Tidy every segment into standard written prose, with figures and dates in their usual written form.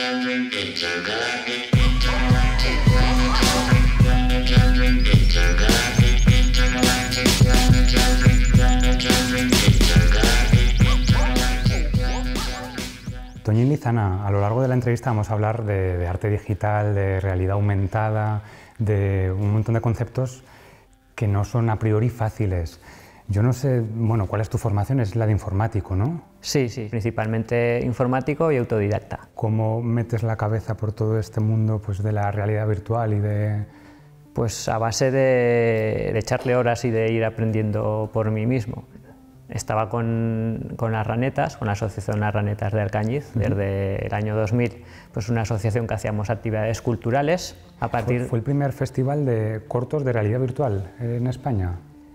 Toñín Lizana, a lo largo de la entrevista vamos a hablar de arte digital, de realidad aumentada, de un montón de conceptos que no son a priori fáciles. Yo no sé, bueno, ¿cuál es tu formación? Es la de informático, ¿no? Sí, principalmente informático y autodidacta. ¿Cómo metes la cabeza por todo este mundo pues, de la realidad virtual y de...? Pues a base de echarle horas y de ir aprendiendo por mí mismo. Estaba con las ranetas, con la Asociación Las Ranetas de Alcañiz, desde el año 2000, pues una asociación que hacíamos actividades culturales. ¿Fue el primer festival de cortos de realidad virtual en España?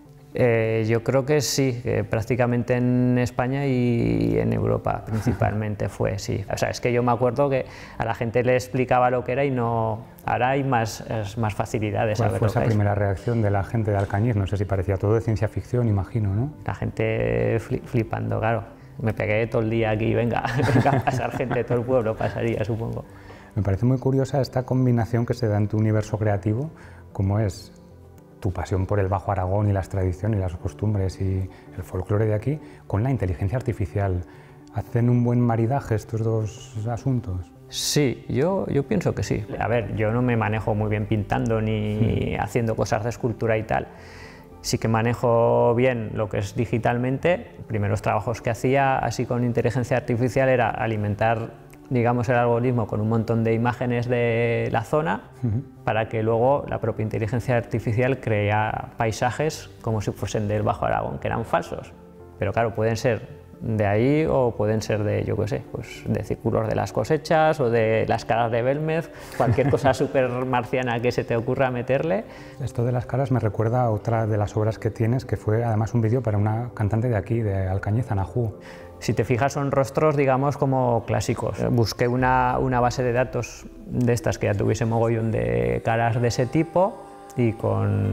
Yo creo que sí, que prácticamente en España y en Europa principalmente fue, sí. O sea, es que yo me acuerdo que a la gente le explicaba lo que era y no... Ahora hay más facilidades. ¿Cuál fue esa primera reacción de la gente de Alcañiz? No sé si parecía todo de ciencia ficción, imagino, ¿no? La gente flipando, claro. Me pegué todo el día aquí, venga a pasar gente, todo el pueblo pasaría, supongo. Me parece muy curiosa esta combinación que se da en tu universo creativo, como es tu pasión por el Bajo Aragón y las tradiciones y las costumbres y el folclore de aquí, con la inteligencia artificial. ¿Hacen un buen maridaje estos dos asuntos? Sí, yo pienso que sí. A ver, yo no me manejo muy bien pintando ni haciendo cosas de escultura y tal. Sí que manejo bien lo que es digitalmente. Los primeros trabajos que hacía así con inteligencia artificial era alimentar, digamos, el algoritmo con un montón de imágenes de la zona para que luego la propia inteligencia artificial crea paisajes como si fuesen del Bajo Aragón, que eran falsos. Pero claro, pueden ser de ahí o pueden ser de, yo qué sé, pues de círculos de las cosechas o de las caras de Belmez, cualquier cosa súper marciana que se te ocurra meterle. Esto de las caras me recuerda a otra de las obras que tienes, que fue además un vídeo para una cantante de aquí, de Alcañiz, Anajú. Si te fijas, son rostros, digamos, como clásicos. Busqué una base de datos de estas que ya tuviese mogollón de caras de ese tipo y con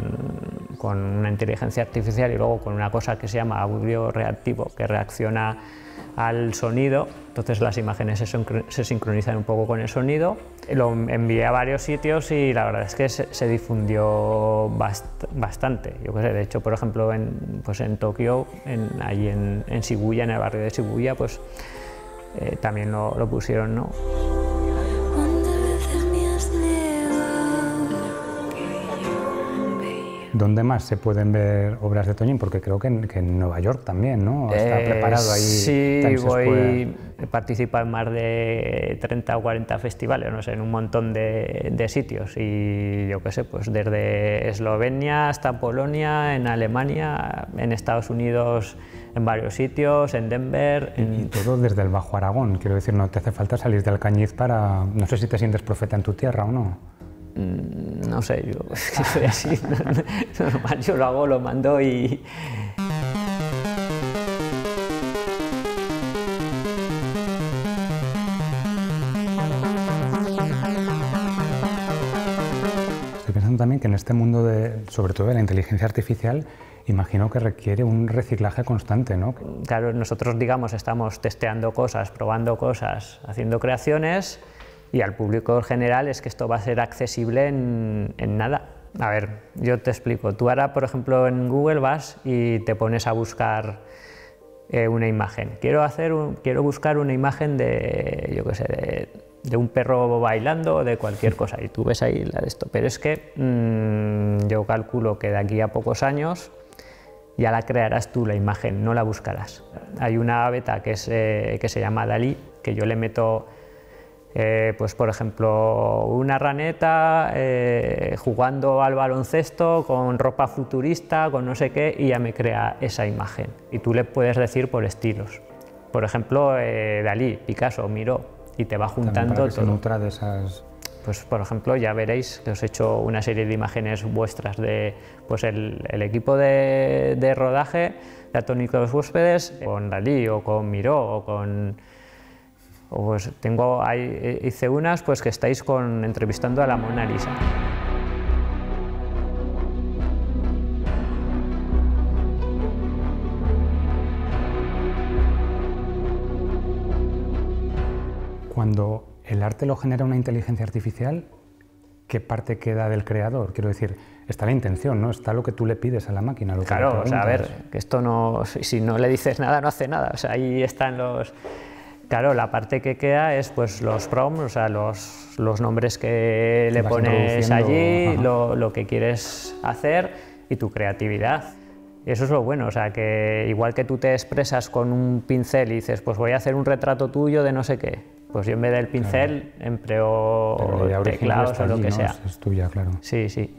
una inteligencia artificial y luego con una cosa que se llama audio reactivo, que reacciona al sonido. Entonces las imágenes se sincronizan un poco con el sonido. Lo envié a varios sitios y la verdad es que se difundió bastante. Yo qué sé, de hecho, por ejemplo, en Tokio, allí en Shibuya, en el barrio de Shibuya, pues también lo pusieron, ¿no? ¿Dónde más se pueden ver obras de Toñín? Porque creo que en Nueva York también, ¿no? Está preparado ahí. Sí, he participado en más de 30 o 40 festivales, no sé, en un montón de sitios. Y yo qué sé, pues desde Eslovenia hasta Polonia, en Alemania, en Estados Unidos, en varios sitios, en Denver. Y todo desde el Bajo Aragón, quiero decir, no te hace falta salir de Alcañiz para... No sé si te sientes profeta en tu tierra o no. No sé, yo soy así, normal, yo lo hago, lo mando y... Estoy pensando también que en este mundo, sobre todo de la inteligencia artificial, imagino que requiere un reciclaje constante, ¿no? Claro, nosotros, digamos, estamos testeando cosas, probando cosas, haciendo creaciones, y al público en general es que esto va a ser accesible en nada. A ver, yo te explico. Tú ahora, por ejemplo, en Google vas y te pones a buscar una imagen. Quiero buscar una imagen de, yo qué sé, de un perro bailando o de cualquier cosa, y tú ves ahí la de esto. Pero es que yo calculo que de aquí a pocos años ya la crearás tú la imagen, no la buscarás. Hay una beta que se llama DALL-E, que yo le meto... pues por ejemplo, una raneta jugando al baloncesto con ropa futurista, con no sé qué, y ya me crea esa imagen. Y tú le puedes decir por estilos. Por ejemplo, Dalí, Picasso, Miró, y te va juntando para que todo. Se nutra de esas... Pues por ejemplo, ya veréis que os he hecho una serie de imágenes vuestras de pues el equipo de rodaje de Atónico de los Huéspedes, con Dalí o con Miró o con... Pues hice unas pues que estáis entrevistando a la Mona Lisa. Cuando ¿El arte lo genera una inteligencia artificial? ¿Qué parte queda del creador? Quiero decir, está la intención, ¿no? Está lo que tú le pides a la máquina. Lo que claro, le o sea, a preguntas. ver, que esto no, si no le dices nada, no hace nada. O sea, ahí están los... Claro, la parte que queda es pues los prompts, o sea, los nombres que le Vas pones allí, introduciendo, lo que quieres hacer y tu creatividad. Y eso es lo bueno, o sea, que igual que tú te expresas con un pincel y dices, pues voy a hacer un retrato tuyo de no sé qué, pues yo en vez del pincel empleo Pero la idea original teclados está o lo allí, que ¿no? sea. Es tuya, claro. Sí, sí.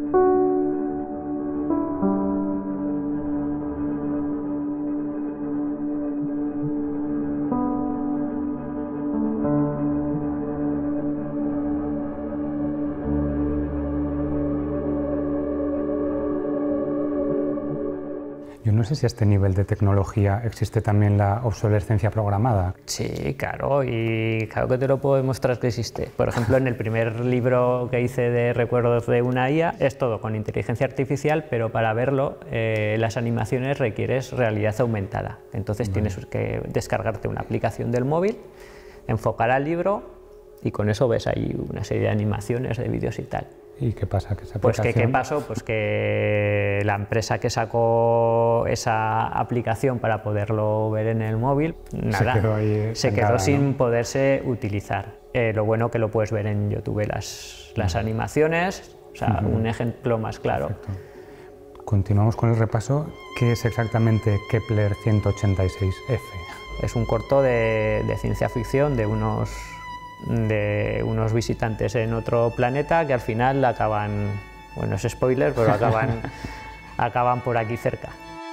Yo no sé si a este nivel de tecnología existe también la obsolescencia programada. Sí, claro, y claro que te lo puedo demostrar que existe. Por ejemplo, en el primer libro que hice de recuerdos de una IA, es todo con inteligencia artificial, pero para verlo, las animaciones requieres realidad aumentada. Entonces tienes que descargarte una aplicación del móvil, enfocar al libro y con eso ves ahí una serie de animaciones, de vídeos y tal. ¿Y qué pasa? ¿Que esa Pues aplicación... ¿qué pasó? Pues que la empresa que sacó esa aplicación para poderlo ver en el móvil, nada, se quedó sin poderse utilizar. Lo bueno que lo puedes ver en YouTube, las animaciones, o sea, un ejemplo más claro. Perfecto. Continuamos con el repaso. ¿Qué es exactamente Kepler 186f? Es un corto de ciencia ficción de unos visitantes en otro planeta que al final acaban, bueno, es spoiler, pero acaban por aquí cerca.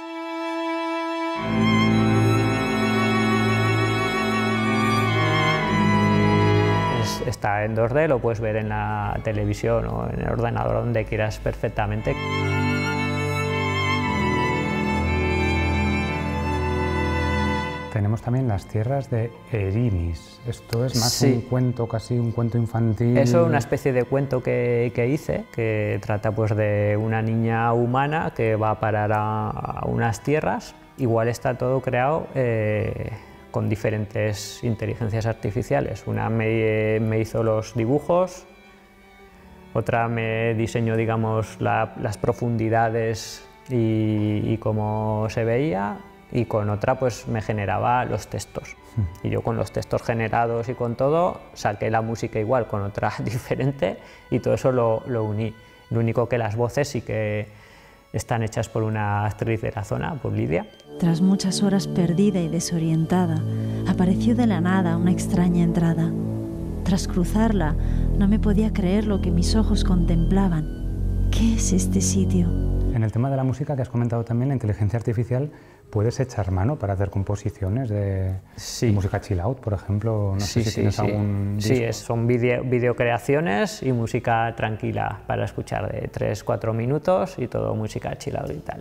Está en 2D, lo puedes ver en la televisión o en el ordenador donde quieras perfectamente. Tenemos también las tierras de Erinis. Esto es más Sí. un cuento, casi un cuento infantil. Eso es una especie de cuento que hice, que trata pues de una niña humana que va a parar a unas tierras. Igual está todo creado con diferentes inteligencias artificiales. Una me hizo los dibujos, otra me diseñó, digamos, las profundidades y cómo se veía, y con otra pues me generaba los textos. Y yo con los textos generados y con todo saqué la música igual con otra diferente y todo eso lo uní. Lo único que las voces sí que están hechas por una actriz de la zona, por Lidia. Tras muchas horas perdida y desorientada, apareció de la nada una extraña entrada. Tras cruzarla, no me podía creer lo que mis ojos contemplaban. ¿Qué es este sitio? En el tema de la música que has comentado también, la inteligencia artificial, ¿puedes echar mano para hacer composiciones de música chill out, por ejemplo? No sé si tienes algún disco. Sí, son videocreaciones y música tranquila para escuchar de 3-4 minutos y todo música chill out y tal.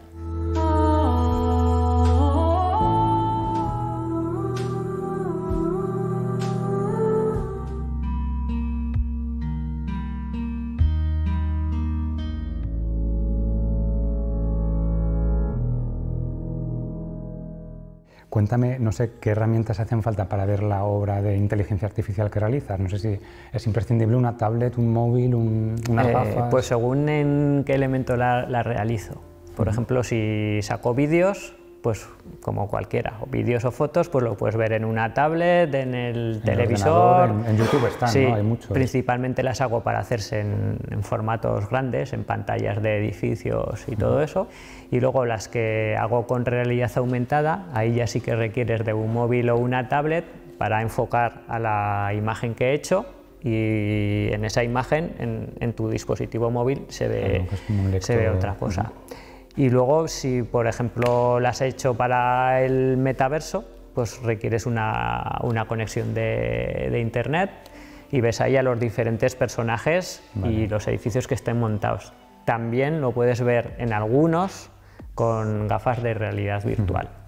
Cuéntame, no sé, qué herramientas hacen falta para ver la obra de inteligencia artificial que realizas. No sé si es imprescindible una tablet, un móvil, unas gafas. Pues según en qué elemento la realizo. Por ejemplo, si saco vídeos, pues como cualquiera, o vídeos o fotos, pues lo puedes ver en una tablet, en el televisor. En YouTube están, sí, ¿no? Hay muchos. Principalmente las hago para hacerse en formatos grandes, en pantallas de edificios y todo eso. Y luego las que hago con realidad aumentada, ahí ya sí que requieres de un móvil o una tablet para enfocar a la imagen que he hecho, y en esa imagen, en tu dispositivo móvil, se ve otra cosa. Y luego, si por ejemplo las he hecho para el metaverso, pues requieres una conexión de internet y ves ahí a los diferentes personajes y los edificios que estén montados. También lo puedes ver en algunos con gafas de realidad virtual.